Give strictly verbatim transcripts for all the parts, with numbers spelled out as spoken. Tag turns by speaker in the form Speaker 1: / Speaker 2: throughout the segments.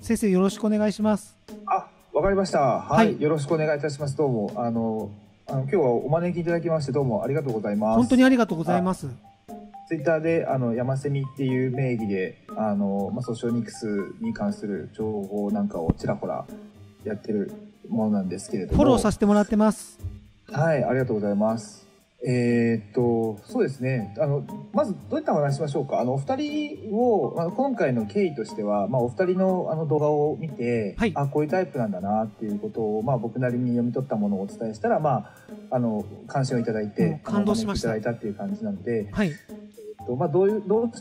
Speaker 1: 先生よろしくお願いします。
Speaker 2: あ、わかりました。はい、はい、よろしくお願いいたします。どうもあのあの今日はお招きいただきましてどうもありがとうございます。
Speaker 1: 本当にありがとうございます。
Speaker 2: ツイッターであの山セミっていう名義であの、まあ、ソシオニクスに関する情報なんかをちらほらやってるものなんですけれども、
Speaker 1: フォローさせてもらってます。
Speaker 2: はい、ありがとうございます。えー、っとそうですね、あのまずどういったお話しましょうか。あのお二人を、あの今回の経緯としては、まあ、お二人のあの動画を見て、はい、あこういうタイプなんだなっていうことを、まあ、僕なりに読み取ったものをお伝えしたら、まあ、あの関心をいただいて
Speaker 1: 感動しました。
Speaker 2: いただいたっていう感じなので、
Speaker 1: はい、
Speaker 2: えー、っとまあ、どういうどうして、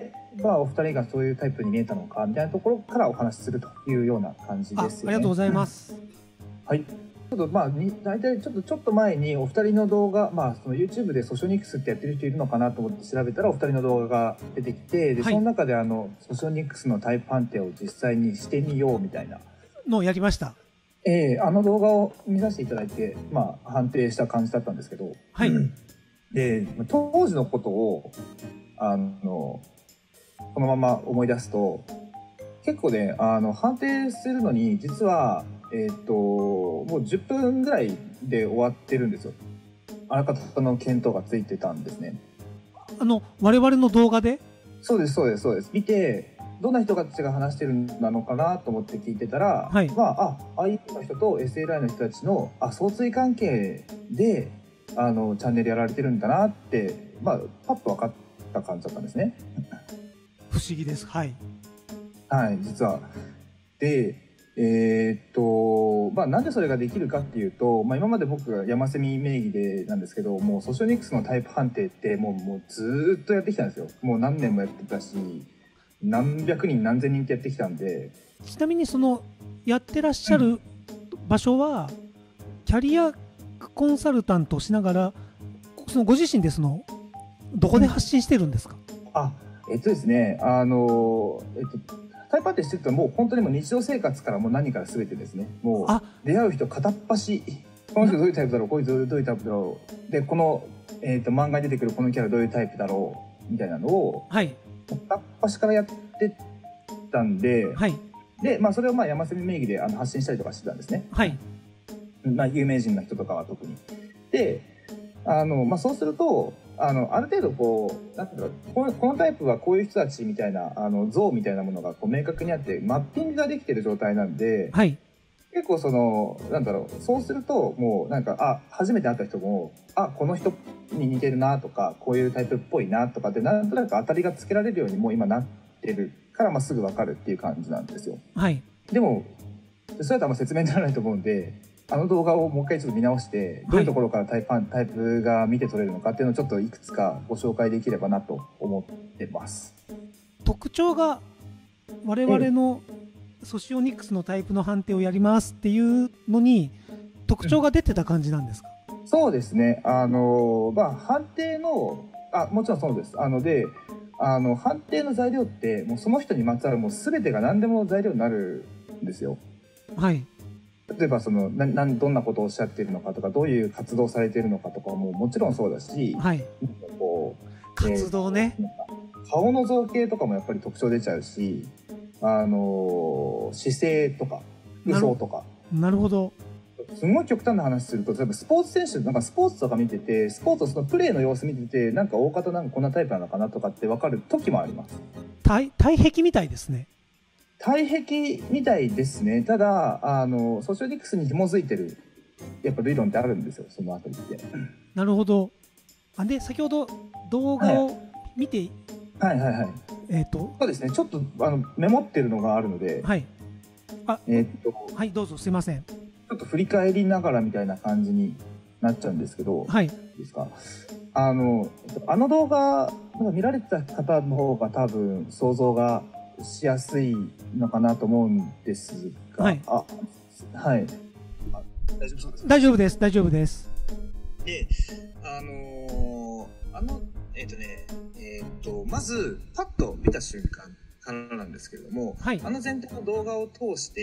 Speaker 2: まあ、お二人がそういうタイプに見えたのかみたいなところからお話しするというような感じですよね。
Speaker 1: あ、ありがとうございます。
Speaker 2: はい。ちょっとまあ大体ちょっとちょっと前にお二人の動画、まあ、その YouTube でソシオニクスってやってる人いるのかなと思って調べたらお二人の動画が出てきて、で、はい、その中であのソシオニクスのタイプ判定を実際にしてみようみたいな
Speaker 1: のをやりました。
Speaker 2: えー、あの動画を見させていただいて、まあ、判定した感じだったんですけど、
Speaker 1: はい、
Speaker 2: で当時のことをあのこのまま思い出すと結構ねあの判定するのに実はえー、ともうじゅっぷんぐらいで終わってるんですよ。あらかたの見当がついてたんですね。
Speaker 1: あの我々の動画で？
Speaker 2: そうですそうですそうです。見てどんな人たちが話してるなのかなと思って聞いてたら、はい、まああ アイエー の人と エスエルアイ の人たちのあ相対関係であのチャンネルやられてるんだなってまあパッと分かった感じだったんですね。
Speaker 1: 不思議です。はい
Speaker 2: はい実はで。えーっとまあ、なんでそれができるかっていうと、まあ、今まで僕が山セミ名義でなんですけどもうソシオニクスのタイプ判定ってもう、もうずっとやってきたんですよ。もう何年もやってたし何百人何千人ってやってきたんで。
Speaker 1: ちなみにそのやってらっしゃる場所は、うん、キャリアコンサルタントをしながらそのご自身でそのどこで発信してるんですか？
Speaker 2: うん、あえっとですねあのえっとタイプ判定してるともう本当にもう日常生活からもう何から全てですね。もう出会う人片っ端この人どういうタイプだろうこいつどういうタイプだろうでこの、えー、と漫画に出てくるこのキャラどういうタイプだろうみたいなのを、はい、片っ端からやってたんで、はい、で、まあ、それをまあ山セミ名義であの発信したりとかしてたんですね。はい、まあ、有名人の人とかは特に。であの、まあ、そうするとあのある程度こうなんていうかこの、このタイプはこういう人たちみたいなあの像みたいなものがこう明確にあってマッピングができてる状態なんで、はい、結構そのなんだろうそうするともうなんかあ初めて会った人もあこの人に似てるなとかこういうタイプっぽいなとかってなんとなく当たりがつけられるようにもう今なってるからまあすぐ分かるっていう感じなんですよ。はい、でもそれだとあんま説明にならないと思うんで。あの動画をもう一回ちょっと見直してどういうところからタイプ、はい、タイプが見て取れるのかっていうのをちょっといくつかご紹介できればなと思ってます。
Speaker 1: 特徴が我々のソシオニクスのタイプの判定をやりますっていうのに特徴が出てた感じなんですか？
Speaker 2: うん、そうですねあの、まあ、判定のあもちろんそうです。あのであの判定の材料ってもうその人にまつわるもう全てが何でも材料になるんですよ。はい例えばそのななどんなことをおっしゃっているのかとかどういう活動されているのかとかももちろんそうだし、はい、
Speaker 1: こう活動ね、
Speaker 2: えー、顔の造形とかもやっぱり特徴出ちゃうし、あのー、姿勢とか服装とか
Speaker 1: なるほど
Speaker 2: すごい極端な話すると例えばスポーツ選手なんかスポーツとか見ててスポーツのそのプレーの様子見ててなんか大方なんかこんなタイプなのかなとかって分かる時もあります。
Speaker 1: 体体壁みたいですね。
Speaker 2: 体壁みたいですね。ただあのソシオニクスに紐づいてるやっぱ理論ってあるんですよそのあたりって。
Speaker 1: なるほど。あで先ほど動画を見て、
Speaker 2: はい、はいはいはい
Speaker 1: えっと
Speaker 2: そうですねちょっとあのメモってるのがあるので、はい
Speaker 1: あえっとはいどうぞすいません。
Speaker 2: ちょっと振り返りながらみたいな感じになっちゃうんですけど、はい、いいですか。あのあの動画なんか見られてた方の方が多分想像がしやすいのかなと思うんですが、はい、あ、はい、あ大丈夫そうですか？
Speaker 1: 大丈夫です、大丈夫です。
Speaker 2: で、あのー、あのえっ、ー、とね、えっ、ー、とまずパッと見た瞬間からなんですけれども、はい、あの全体の動画を通して、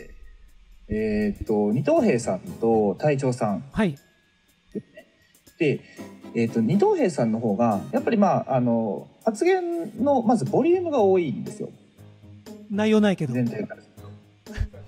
Speaker 2: えっ、ー、と二等兵さんと隊長さん、はい、で、えっ、と二等兵さんの方がやっぱりまああの発言のまずボリュームが多いんですよ。
Speaker 1: 内容ないけど
Speaker 2: 全体から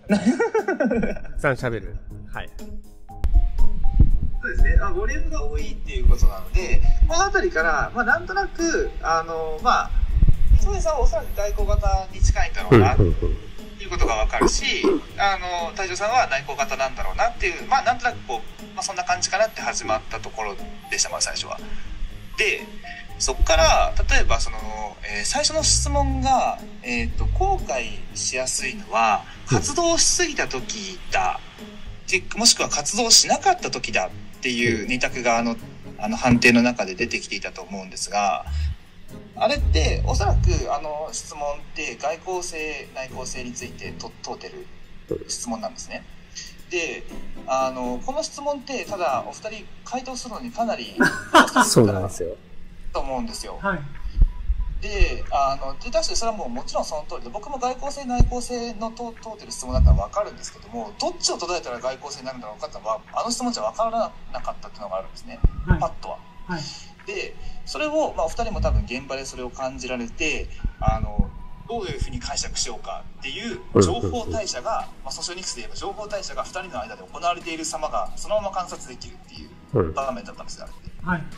Speaker 3: たくさん喋る。はい。
Speaker 2: そうですね。あ、ボリュームが多いっていうことなので、この辺りから、まあ、なんとなく、あの、まあ、磯部さんはおそらく外交型に近いんだろうな、っていうことがわかるし、あの、太上さんは内向型なんだろうなっていう、まあ、なんとなくこう、まあ、そんな感じかなって始まったところでした、まあ、最初は。で、そこから、例えば、その、えー、最初の質問が、えっと、後悔しやすいのは、活動しすぎた時だ、もしくは活動しなかった時だっていう二択があの、あの判定の中で出てきていたと思うんですが、あれっておそらくあの質問って外交性内向性についてと問うてる質問なんですね。で、あのこの質問ってただお二人回答するのにかなり
Speaker 3: そうなんですよ
Speaker 2: と思うんですよ。
Speaker 1: はい。
Speaker 2: で、あので確かにそれはもうもちろんその通りで、僕も外交性内向性の問うてる質問だったら分かるんですけども、どっちを捉えたら外交性になるんだろうかっていうのはあの質問じゃ分からなかったっていうのがあるんですね、はい、パッとは。はい、でそれを、まあ、お二人も多分現場でそれを感じられて、あのどういうふうに解釈しようかっていう情報代謝が、まあ、ソシオニクスで言えば情報代謝がふたりの間で行われている様がそのまま観察できるっていう場面だったんですよ、あれって。はい、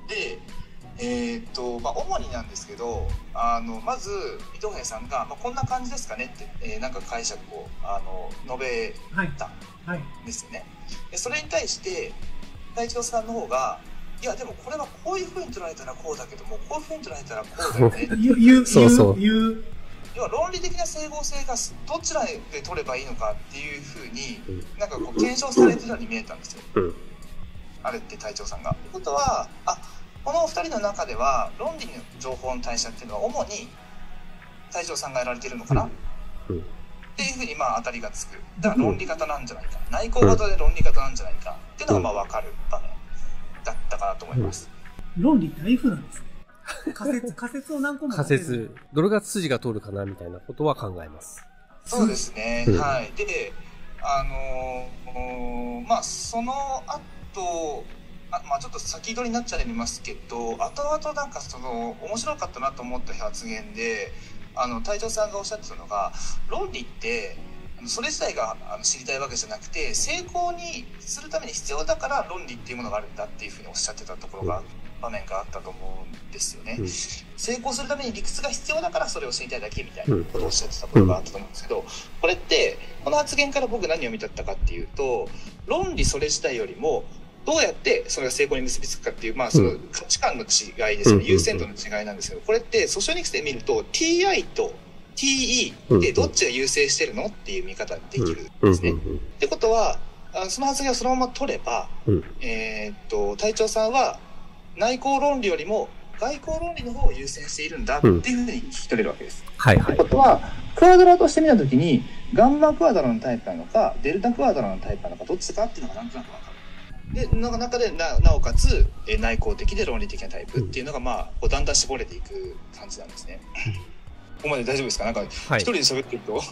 Speaker 2: でえーっとまあ、主になんですけど、あのまず伊藤平さんが、まあ、こんな感じですかねって、えー、なんか解釈をあの述べたんですよね。でそれに対して太一郎さんの方が、いやでもこれはこういうふうに捉えたらこうだけども、こういうふうに捉えたらこうだよね
Speaker 1: 言う
Speaker 3: そうそう
Speaker 1: 言う
Speaker 2: 要は論理的な整合性がどちらで取ればいいのかっていうふうになんかこう検証されてるように見えたんですよ、うん、あれって太一郎さんが。ということは、あ、このお二人の中では論理の情報の代謝っていうのは主に太一郎さんがやられているのかな、うんうん、っていうふうにまあ当たりがつく。だから論理型なんじゃないか、内向型で論理型なんじゃないかっていうのがまあ分かる場面だったかなと思います。
Speaker 1: 論理ってああいう風なんですね。仮説、仮説を何個も
Speaker 3: 仮説、どれが筋が通るかなみたいなことは考えます。
Speaker 2: そうですね、うん、はい。で、あのー、まあその後あまあ、ちょっと先取りになっちゃいますけど、後々なんかその面白かったなと思った発言で、あの太一さんがおっしゃってたのが、論理ってそれ自体が知りたいわけじゃなくて、成功にするために必要だから論理っていうものがあるんだっていうふうにおっしゃってたところが、場面があったと思うんですよね、うん、成功するために理屈が必要だからそれを知りたいだけみたいなことをおっしゃってたことがあったと思うんですけど、これってこの発言から僕何を見たったかっていうと、論理それ自体よりもどうやってそれが成功に結びつくかっていう、まあその価値観の違いですよね、優先度の違いなんですけど、これってソシオニクスで見ると ティーアイ と ティーイー でどっちが優先してるのっていう見方ができるんですね。ってことは、その発言をそのまま取れば、えーっと隊長さんは内向論理よりも外交論理の方を優先しているんだっていうふうに聞き取れるわけです。
Speaker 3: はいはい。
Speaker 2: ってことはクワドラとして見たときにガンマクワドラのタイプなのかデルタクワドラのタイプなのかどっちかっていうのがなんとなく分かる。での中で な, なおかつ内向的で論理的なタイプっていうのが、まあ、こうだんだん絞れていく感じなんですね。ここまで大丈夫ですか？なんか一人で喋ってると、はい、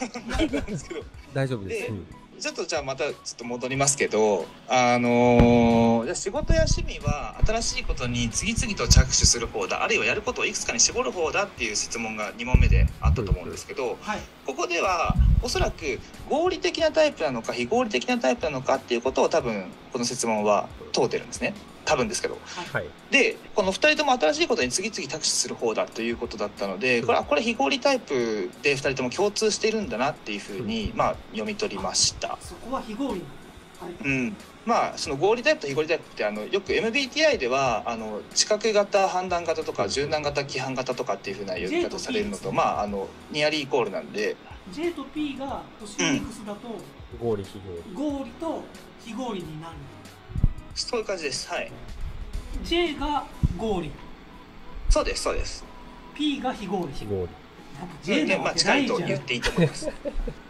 Speaker 2: なんですけど
Speaker 3: 大丈夫です。で、
Speaker 2: ちょっとじゃあまたちょっと戻りますけど、あのー、じゃあ仕事や趣味は新しいことに次々と着手する方だ、あるいはやることをいくつかに絞る方だっていう質問がに問目であったと思うんですけど、はい、ここではおそらく合理的なタイプなのか非合理的なタイプなのかっていうことを多分この質問は問うてるんですね。多分ですけど、はい、でこのふたりとも新しいことに次々着手する方だということだったので、これはこれ非合理タイプでふたりとも共通しているんだなっていうふうに、まあ、読み取りました。
Speaker 1: そこは非合理、
Speaker 2: はい、うん、まあその合理タイプと非合理タイプってあのよく エムビーティーアイ ではあの知覚型判断型とか柔軟型規範型とかっていうふうな呼び方されるのと、まああのニアリーイコールなんで
Speaker 1: J と P がソシオニクスだと、
Speaker 3: うん、合理非合
Speaker 1: 理合理と非合理になる。
Speaker 2: そういう感じです。はい。
Speaker 1: J が合理。
Speaker 2: そうですそうです。
Speaker 1: P が非合理。
Speaker 3: 非合理。
Speaker 1: J の
Speaker 2: まあ近いと言っていいと思います。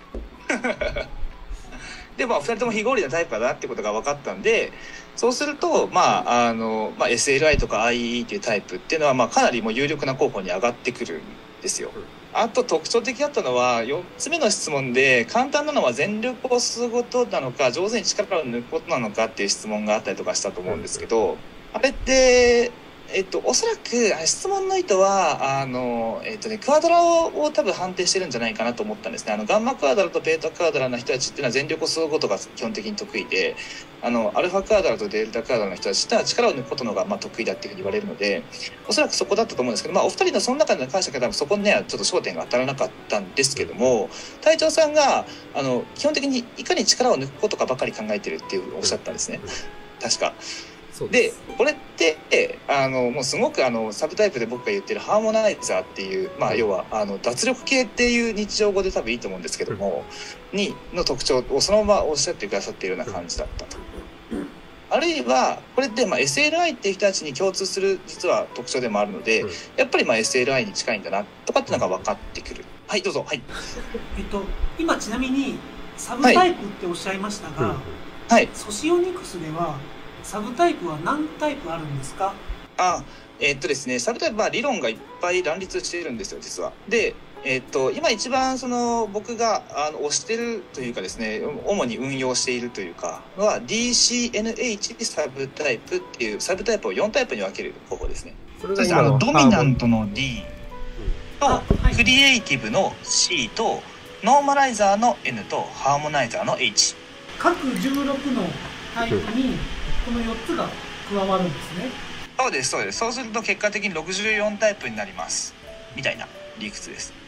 Speaker 2: でもふたりとも非合理なタイプだなってことが分かったんで、そうするとまああの、まあ、エスエルアイ とか アイイー っていうタイプっていうのは、まあ、かなりもう有力な候補に上がってくるんですよ。あと特徴的だったのはよっつめの質問で、簡単なのは全力を吸うことなのか上手に力を抜くことなのかっていう質問があったりとかしたと思うんですけど、あれってえっと、おそらく質問の意図はあの、えっとね、クアドラを、を多分判定してるんじゃないかなと思ったんですね。あのガンマクアドラとベータクアドラの人たちっていうのは全力を吸うことが基本的に得意で、あのアルファクアドラとデルタクアドラの人たちってのは力を抜くことのがまあ得意だっていうふうに言われるので、おそらくそこだったと思うんですけど、まあ、お二人のその中での解釈は多分そこにねちょっと焦点が当たらなかったんですけども、隊長さんがあの基本的にいかに力を抜くことかばかり考えてるっていうおっしゃったんですね、確か。でこれってあのもうすごくあのサブタイプで僕が言ってるハーモナイザーっていう、まあ、要はあの脱力系っていう日常語で多分いいと思うんですけども、うん、にの特徴をそのままおっしゃってくださっているような感じだったと。あるいはこれってまあ エスエルアイ っていう人たちに共通する実は特徴でもあるので、うん、やっぱりまあ エスエルアイ に近いんだなとかっていうのが分かってくる。はいどうぞ。はい、
Speaker 1: えっと、今ちなみにサブタイプっておっしゃいましたが、
Speaker 2: はい、
Speaker 1: ソシオニクスではサブタイプは何タイプあるんですか？
Speaker 2: あ、えー、っとですね、サブタイプは理論がいっぱい乱立しているんですよ、実は。で、えー、っと今一番その僕があの推してるというかですね、主に運用しているというかは ディーシーエヌエイチ サブタイプっていうサブタイプをよんタイプに分ける方法ですね。それがあのドミナントの D とクリエイティブの C とノーマライザーの N とハーモナイザーの H。
Speaker 1: 各じゅうろくのタイプにこのよっつが加わるんですね。
Speaker 2: そうですそうです。そうすると結果的にろくじゅうよんタイプになりますみたいな理屈です。